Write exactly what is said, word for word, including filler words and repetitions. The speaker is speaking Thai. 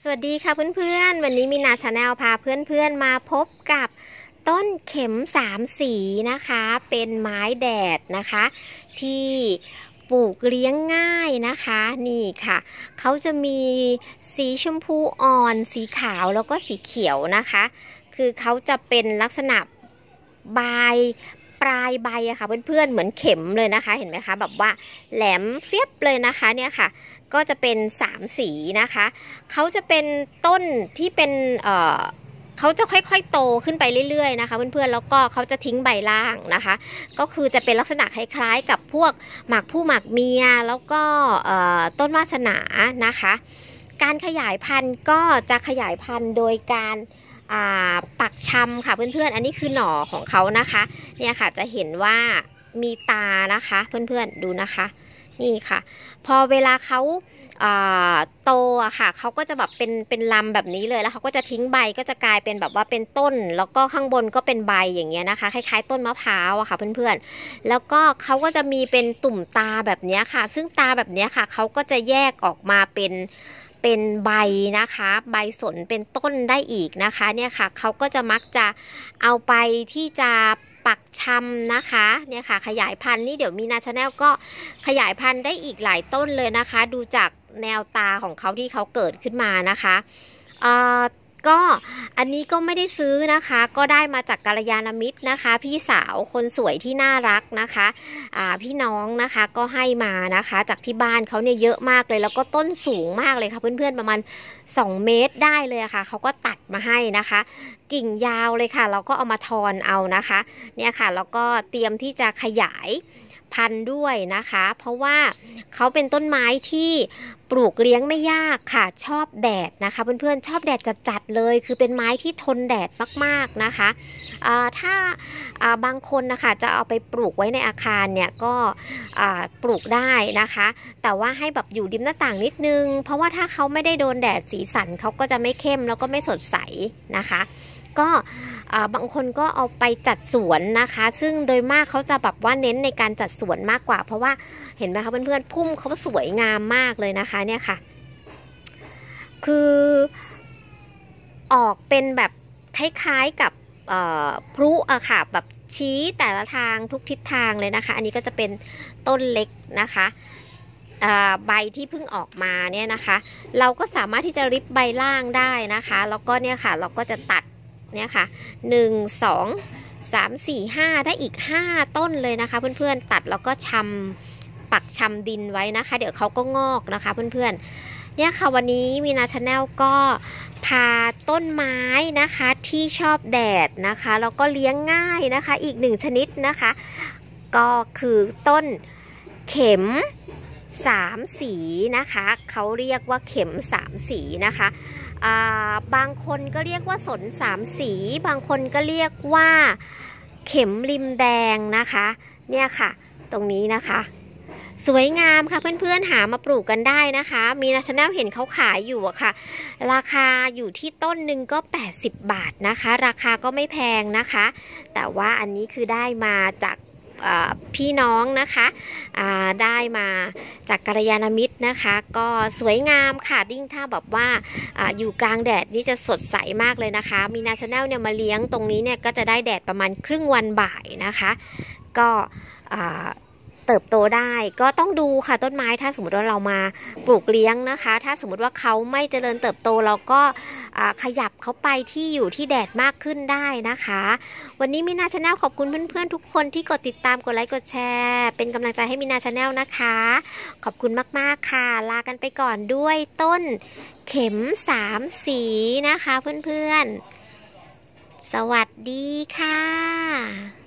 สวัสดีค่ะเพื่อนๆวันนี้มีนาชาแนลพาเพื่อนๆมาพบกับต้นเข็มสามสีนะคะเป็นไม้แดดนะคะที่ปลูกเลี้ยงง่ายนะคะนี่ค่ะเขาจะมีสีชมพูอ่อนสีขาวแล้วก็สีเขียวนะคะคือเขาจะเป็นลักษณะใบปลายใบอะค่ะเพื่อนๆเหมือนเข็มเลยนะคะเห็นไหมคะแบบว่าแหลมเฟียบเลยนะคะเนี่ยค่ะก็จะเป็นสามสีนะคะเขาจะเป็นต้นที่เป็นเอ่อเขาจะค่อยๆโตขึ้นไปเรื่อยๆนะคะเพื่อนๆแล้วก็เขาจะทิ้งใบล่างนะคะก็คือจะเป็นลักษณะคล้ายๆกับพวกหมากผู้หมากเมียแล้วก็ต้นวาสนานะคะการขยายพันธุ์ก็จะขยายพันธุ์โดยการปักชำค่ะเพื่อนๆอันนี้คือหน่อของเขานะคะเนี่ยค่ะจะเห็นว่ามีตานะคะเพื่อนๆดูนะคะนี่ค่ะพอเวลาเขาโตอะค่ะเขาก็จะแบบเป็นเป็นลำแบบนี้เลยแล้วเขาก็จะทิ้งใบก็จะกลายเป็นแบบว่าเป็นต้นแล้วก็ข้างบนก็เป็นใบอย่างเงี้ยนะคะคล้ายๆต้นมะพร้าวอะค่ะเพื่อนๆแล้วก็เขาก็จะมีเป็นตุ่มตาแบบนี้ค่ะซึ่งตาแบบนี้ค่ะเขาก็จะแยกออกมาเป็นเป็นใบนะคะใบสนเป็นต้นได้อีกนะคะเนี่ยค่ะเขาก็จะมักจะเอาไปที่จะปักชำนะคะเนี่ยค่ะขยายพันธุ์นี่เดี๋ยวมีนาชาแนลก็ขยายพันธุ์ได้อีกหลายต้นเลยนะคะดูจากแนวตาของเขาที่เขาเกิดขึ้นมานะคะเอ่อก็อันนี้ก็ไม่ได้ซื้อนะคะก็ได้มาจากกัลยาณมิตรนะคะพี่สาวคนสวยที่น่ารักนะคะอ่าพี่น้องนะคะก็ให้มานะคะจากที่บ้านเขาเนี่ยเยอะมากเลยแล้วก็ต้นสูงมากเลยค่ะเพื่อนๆประมาณสองเมตรได้เลยค่ะเขาก็ตัดมาให้นะคะกิ่งยาวเลยค่ะเราก็เอามาทอนเอานะคะเนี่ยค่ะแล้วก็เตรียมที่จะขยายพันธุ์ด้วยนะคะเพราะว่าเขาเป็นต้นไม้ที่ปลูกเลี้ยงไม่ยากค่ะชอบแดดนะคะเพื่อนๆชอบแดดจัดๆเลยคือเป็นไม้ที่ทนแดดมากๆนะคะถ้าบางคนนะคะจะเอาไปปลูกไว้ในอาคารเนี่ยก็ปลูกได้นะคะแต่ว่าให้แบบอยู่ริมหน้าต่างนิดนึงเพราะว่าถ้าเขาไม่ได้โดนแดดสีสันเขาก็จะไม่เข้มแล้วก็ไม่สดใสนะคะก็บางคนก็เอาไปจัดสวนนะคะซึ่งโดยมากเขาจะแบบว่าเน้นในการจัดสวนมากกว่าเพราะว่าเห็นไหมคะเพื่อนๆพุ่มเขาสวยงามมากเลยนะคะเนี่ยค่ะคือออกเป็นแบบคล้ายๆกับพลุอะค่ะแบบชี้แต่ละทางทุกทิศทางเลยนะคะอันนี้ก็จะเป็นต้นเล็กนะคะใบที่เพิ่งออกมาเนี่ยนะคะเราก็สามารถที่จะริบใบล่างได้นะคะแล้วก็เนี่ยค่ะเราก็จะตัดเนี่ยค่ะหนึ่ง สอง สาม สี่ ห้าได้อีกห้าต้นเลยนะคะเพื่อนๆตัดแล้วก็ชำปักชำดินไว้นะคะเดี๋ยวเขาก็งอกนะคะเพื่อนๆเนี่ยค่ะวันนี้มีนาชาแนลก็พาต้นไม้นะคะที่ชอบแดดนะคะแล้วก็เลี้ยงง่ายนะคะอีกหนึ่งชนิดนะคะก็คือต้นเข็มสามสีนะคะเขาเรียกว่าเข็มสามสีนะคะบางคนก็เรียกว่าสนสามสีบางคนก็เรียกว่าเข็มริมแดงนะคะเนี่ยค่ะตรงนี้นะคะสวยงามค่ะเพื่อนๆหามาปลูกกันได้นะคะมีนาชาแนลเห็นเขาขายอยู่อะค่ะราคาอยู่ที่ต้นหนึ่งก็แปดสิบบาทนะคะราคาก็ไม่แพงนะคะแต่ว่าอันนี้คือได้มาจากพี่น้องนะคะได้มาจากกัลยาณมิตรนะคะก็สวยงามค่ะยิ่งถ้าแบบว่า อ, อยู่กลางแดดนี่จะสดใสมากเลยนะคะมีนาชาแนลเนี่ยมาเลี้ยงตรงนี้เนี่ยก็จะได้แดดประมาณครึ่งวันบ่ายนะคะก็เติบโตได้ก็ต้องดูค่ะต้นไม้ถ้าสมมติว่าเรามาปลูกเลี้ยงนะคะถ้าสมมติว่าเขาไม่เจริญเติบโตเราก็ขยับเขาไปที่อยู่ที่แดดมากขึ้นได้นะคะวันนี้มีนาชาแนลขอบคุณเพื่อนๆทุกคนที่กดติดตามกดไลค์กดแชร์เป็นกำลังใจให้มีนาชาแนลนะคะขอบคุณมากๆค่ะลากันไปก่อนด้วยต้นเข็มสามสีนะคะเพื่อนๆสวัสดีค่ะ